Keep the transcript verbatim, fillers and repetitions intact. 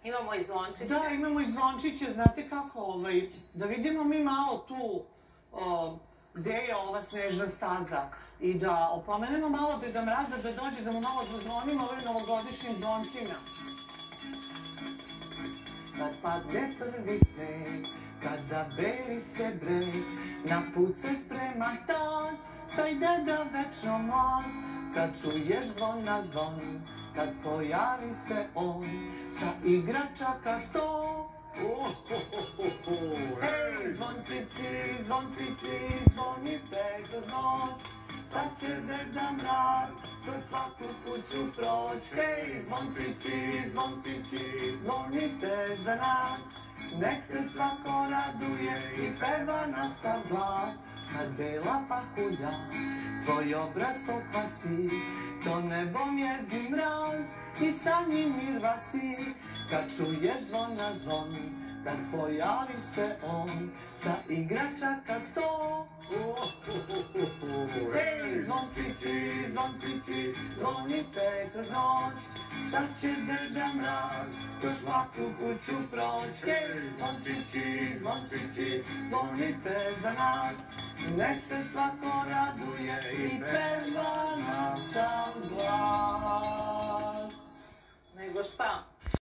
Imamo i zvončiće. Da, imamo i zvončiće, znate kako, ovaj, da vidimo mi malo tu o, gde je ova snežna staza i da opomenemo malo Deda Mraza da dođe, da mu malo zazvonimo ovim novogodišnjim zvončima. Kad padne prvi sneg, kad zabeli se breg, na put se sprema ton, taj deda večno moj. Kad čuješ zvon na zvon, kad pojavi se on, sa igračaka sto. Hej, zvončići, zvončići, zvonite kroz noć, sad će Deda Mraz kroz svaku kuću proć. Hej, zvončići, zvončići, zvonite za nas, nek se svako raduje i peva na sav glas. Kad bela pahulja tvoj obraz pokvasi, to nebom jezdi mraz i sa njim mir vasi. Kad čuješ zvon na zvon, kad pojavi se on, sa igračaka sto. Hej, zvončići, zvončići, zvonite kroz noć, sad će Deda Mraz kroz svaku kuću proć. Hej, zvončići, zvončići, zvonite za nas, nek se svako raduje i peva na sav glas. Nego šta?